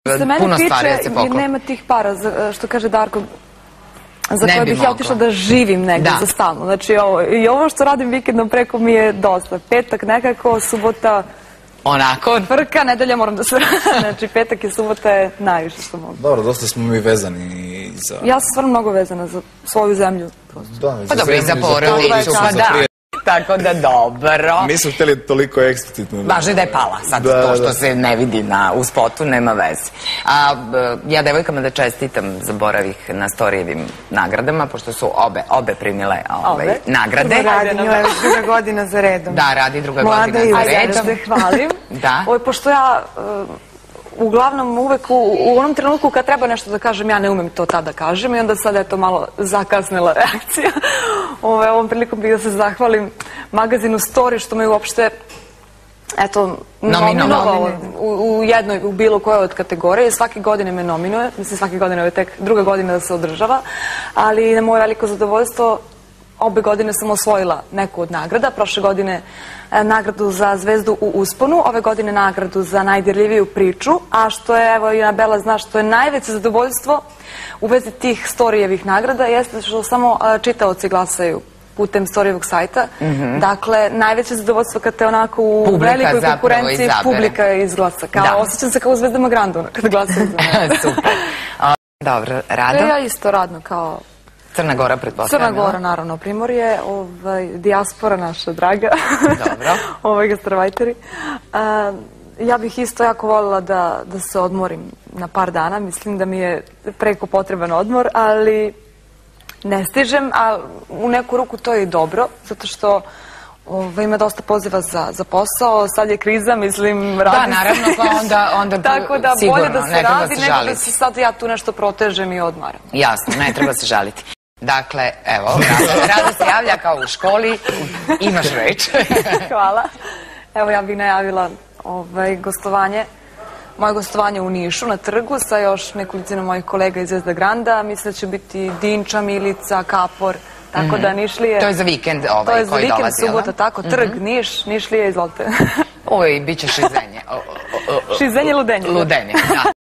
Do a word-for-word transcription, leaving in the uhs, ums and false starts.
Se mene tiče, nema tih para, što kaže Darko, za koje bih ja otišla da živim negdje za stalno. Znači, i ovo što radim vikendom preko mi je dosta. Petak nekako, subota... Onako? Frka, nedelja moram da se radim. Znači, petak i subota je najviše što mogu. Dobro, dosta smo mi vezani za... Ja sam stvarno mnogo vezana za svoju zemlju. Pa dobro, i za porodicu, pa da. Tako da dobro. Nisam htjeli toliko eksplicitno. Važno je da je pala, sad to što se ne vidi u spotu nema veze. Ja devojkama da čestitam za boravih na Storijevim nagradama, pošto su obe primile nagrade. Radi, njoj je druga godina za redom. Da, radi druga godina za redom. Ajde, da se hvalim. Pošto ja... Uglavnom, uvek u onom trenutku kad treba nešto da kažem, ja ne umem to tada kažem i onda sada je to malo zakasnila reakcija. Ovom prilikom bih da se zahvalim magazinu Story što me uopšte nominovao u jednoj, u bilo kojoj od kategorije. Svake godine me nominuje, mislim svake godine, ovo je tek druga godina da se održava, ali na moje veliko zadovoljstvo obe godine sam osvojila neku od nagrada. Prošle godine nagradu za Zvezdu u usponu, ove godine nagradu za najdirljiviju priču, a što je, evo i Anabela zna, što je najveće zadovoljstvo u vezi tih Storijevih nagrada jeste što samo čitaoci glasaju putem Storijevog sajta. Dakle, najveće zadovoljstvo kad te onako u velikoj konkurenciji publika izglasa. Osjećam se kao u Zvezdama Grandu kad glasaju za mene. Super. Dobro, Rado? Ja isto radno kao... Crna Gora, pretpostavljamo. Crna Gora, naravno, Primorje, dijaspora naša draga. Dobro. Ovaj gastarbajteri. Ja bih isto jako voljela da se odmorim na par dana. Mislim da mi je preko potreban odmor, ali ne stižem, a u neku ruku to je i dobro, zato što ima dosta poziva za posao, sad je kriza, mislim, radi se. Da, naravno, pa onda tako da bolje da se radi, nego da se sad ja tu nešto protežem i odmaram. Jasno, ne treba se žaliti. Dakle, evo, Rada se javlja kao u školi, imaš reč. Hvala. Evo, ja bih najavila gostovanje, moje gostovanje u Nišu na trgu sa još nekolicinom mojih kolega iz Zvezda Granda. Mislim da će biti Dinča, Milica, Kapor, tako da Nišlije... To je za vikend koji dolazi, to je za vikend, subota, tako, trg, Niš, Nišlije, izvolite. Oj, bit će šizenje. Šizenje, ludenje. Ludenje, da.